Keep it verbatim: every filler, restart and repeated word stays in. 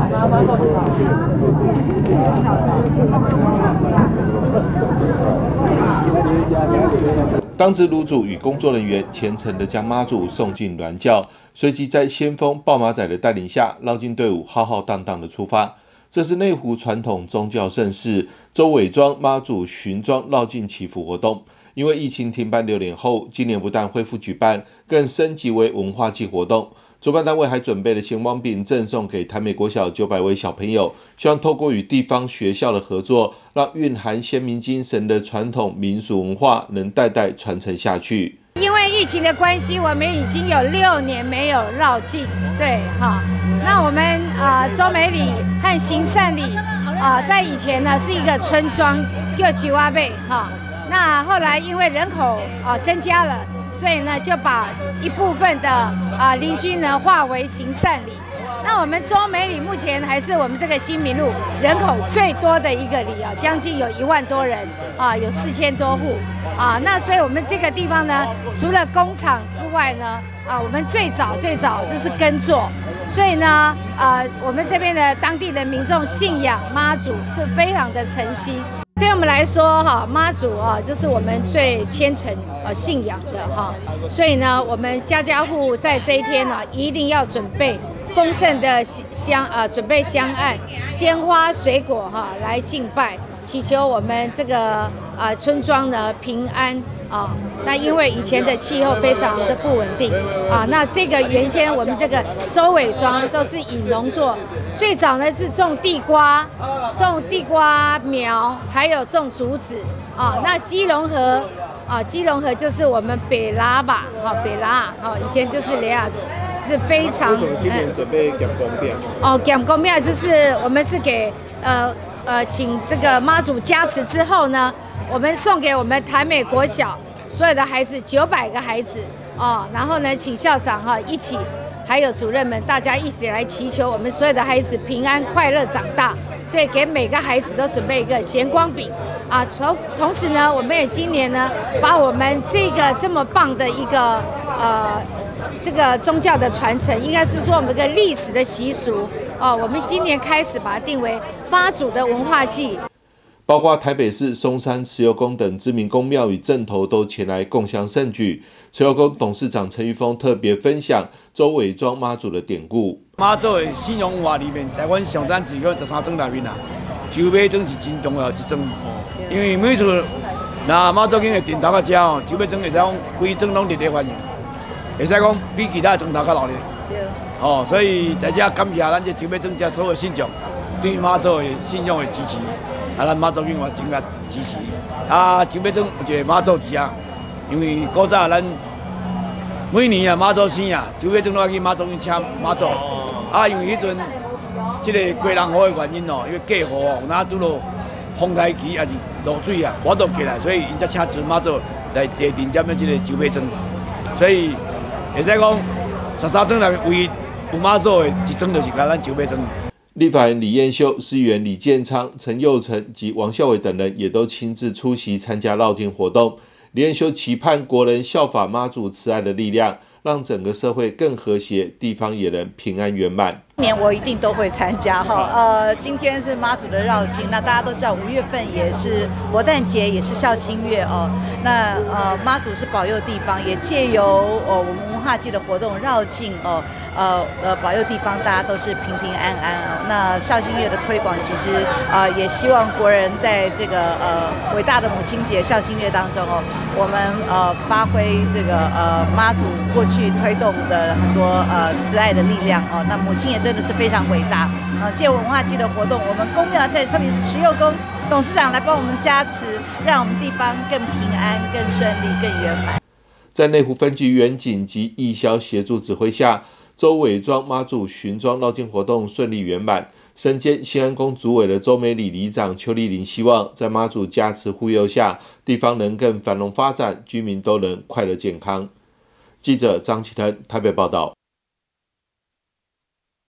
当值炉主与工作人员虔诚地将妈祖送进銮轿，随即在先锋抱马仔的带领下，绕境队伍浩浩荡荡地出发。这是内湖传统宗教盛事周伪庄妈祖巡庄绕境祈福活动。因为疫情停办六年后，今年不但恢复举办，更升级为文化祭活动。主办单位还准备了咸旺饼赠送给台美国小九百位小朋友，希望透过与地方学校的合作，让蕴含先民精神的传统民俗文化能代代传承下去。 因为疫情的关系，我们已经有六年没有绕境，对，哈。那我们啊、呃，周美里和行善里啊、呃，在以前呢是一个村庄，叫九阿贝，哈。那后来因为人口啊、呃、增加了。所以呢，就把一部分的啊邻居呢划为行善里。那我们周美里目前还是我们这个新民路人口最多的一个里啊，将近有一万多人啊，有四千多户啊。那所以我们这个地方呢，除了工厂之外呢，啊，我们最早最早就是耕作，所以呢，啊，我们这边的当地的民众信仰妈祖是非常的诚心。对我们来说，哈妈祖啊，就是我们最虔诚呃信仰的哈，所以呢，我们家家户户在这一天呢，一定要准备丰盛的香呃，准备香案、鲜花、水果哈，来敬拜，祈求我们这个啊村庄呢平安啊。那因为以前的气候非常的不稳定啊，那这个原先我们这个周伪庄都是以农作，最早呢是种地瓜。种地瓜苗，还有种竹子啊。那基隆河啊，基隆河就是我们北拉吧，哈，北拉，哈，以前就是雷亚，是非常。 今年准备讲公庙。 哦，讲公庙就是我们是给呃呃，请这个妈祖加持之后呢，我们送给我们台美国小所有的孩子九百个孩子哦，然后呢，请校长哈一起。还有主任们，大家一起来祈求我们所有的孩子平安快乐长大，所以给每个孩子都准备一个咸光饼啊。同同时呢，我们也今年呢，把我们这个这么棒的一个呃这个宗教的传承，应该是说我们一个历史的习俗哦，我们今年开始把它定为妈祖的文化祭。 包括台北市松山慈幼宫等知名宫庙与镇头都前来共襄盛举。慈幼宫董事长陈玉峰特别分享周伪庄妈祖的典故。 妈祖的信仰文化里面，在阮上赞只有十三庄内面啊，九尾庄是真重要一庄，因为每次那妈祖经的殿头个遮哦，九尾庄会使讲规庄拢热烈欢迎，会使讲比其他庄头较热烈。哦，所以在这感谢咱这九尾庄遮所有信众对妈祖的信仰的支持。啊，咱妈祖文化真个支持。啊，九尾庄有一个妈祖祠啊，因为古早咱每年啊妈祖生啊，九尾庄都要去妈祖去请妈祖。啊，因为迄阵即个过人雨的原因哦，因为过雨哦，有哪拄到风台期还是落水啊，我都起来，所以因才请准妈祖来坐镇接咱即个九尾庄。所以会使讲十三庄内面唯一有妈祖的一庄就是甲咱九尾庄。 立法人李彦秀、市议员李建昌、陈佑成及王孝伟等人也都亲自出席参加绕境活动。李彦秀期盼国人效法妈祖慈爱的力量，让整个社会更和谐，地方也能平安圆满。 今年我一定都会参加哈。呃，今天是妈祖的绕境，那大家都知道五月份也是佛诞节，也是孝亲月哦。那呃妈祖是保佑地方，也借由哦我们文化祭的活动绕境哦，呃呃保佑地方大家都是平平安安哦。那孝亲月的推广，其实呃也希望国人在这个呃伟大的母亲节孝亲月当中哦，我们呃发挥这个呃妈祖过去推动的很多呃慈爱的力量哦。那母亲也真的是非常伟大啊！借文化祭的活动，我们宫庙在特别是慈幼宫董事长来帮我们加持，让我们地方更平安、更顺利、更圆满。 在内湖分局远景及义消协助指挥下，周伪庄妈祖巡庄绕境活动顺利圆满。身兼新安宫主委的周美里里长邱丽玲希望，在妈祖加持护佑下，地方能更繁荣发展，居民都能快乐健康。记者张启腾台北报道。